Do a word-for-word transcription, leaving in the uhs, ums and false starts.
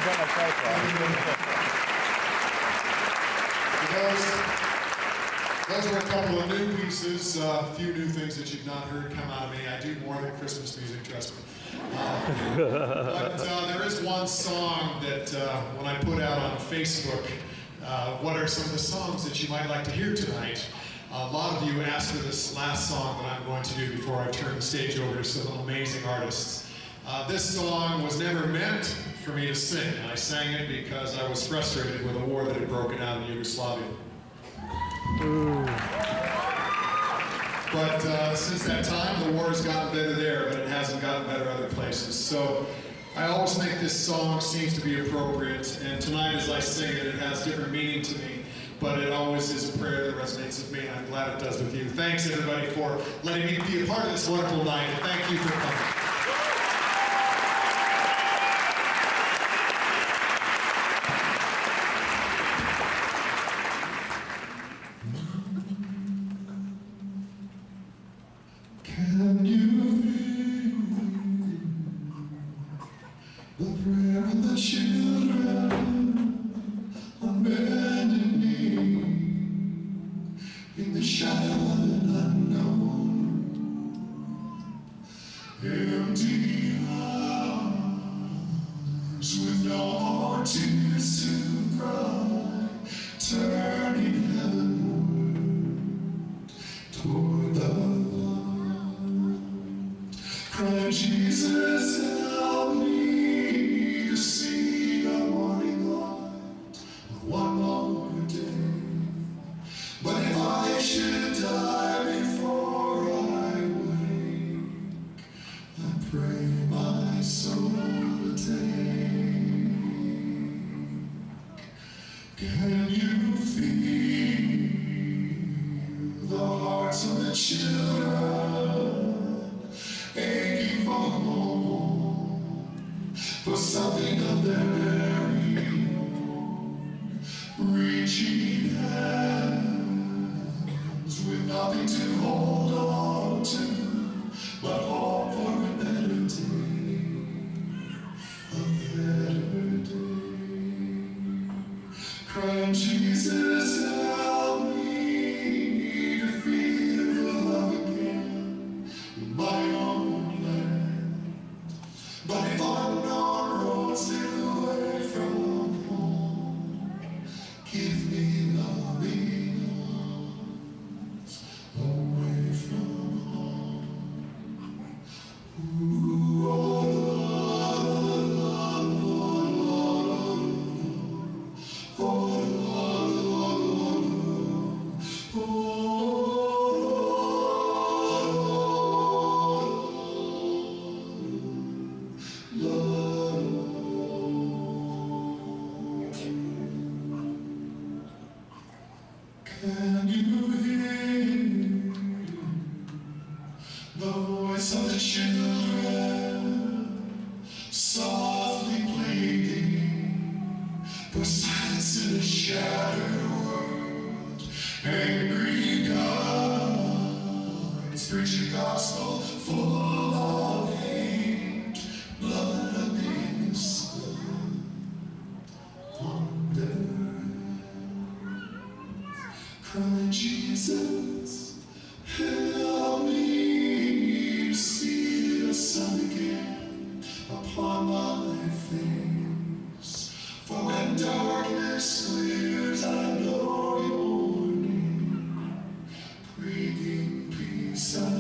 Those were a couple of new pieces, uh, a few new things that you've not heard come out of me. I do more than Christmas music, trust me. Uh, but uh, there is one song that uh, when I put out on Facebook, uh, what are some of the songs that you might like to hear tonight? A lot of you asked for this last song that I'm going to do before I turn the stage over to some amazing artists. Uh, this song was never meant for me to sing, and I sang it because I was frustrated with a war that had broken out in Yugoslavia. Ooh. But uh, since that time, the war has gotten better there, but it hasn't gotten better other places. So I always think this song seems to be appropriate, and tonight as I sing it, it has different meaning to me, but it always is a prayer that resonates with me, and I'm glad it does with you. Thanks everybody for letting me be a part of this wonderful night, and thank you for coming. Can you hear the prayer of the children on bended knee in the shadow of an unknown, empty arms with no more tears to cry, turning heavenward toward the crying, Jesus, help me to see the morning light of one more day. But if I should die before I wake, I pray my soul to take. Can you feel the hearts of the children aching for home, for something of their very own, reaching hands with nothing to hold on to, but hope for a better day, a better day. Crying, Jesus, help me to feel the love again in my own land. But if unknown roads lead away from home, give me loving arms away from home. Ooh, oh, can you hear the voice of the children softly pleading for silence in a shattered world? Angry gods preach a gospel full of hate, blood of the innocent wonder. Crying, Jesus, help me to see the sun again upon my face. For when darkness clears, I know you're near, bringing peace.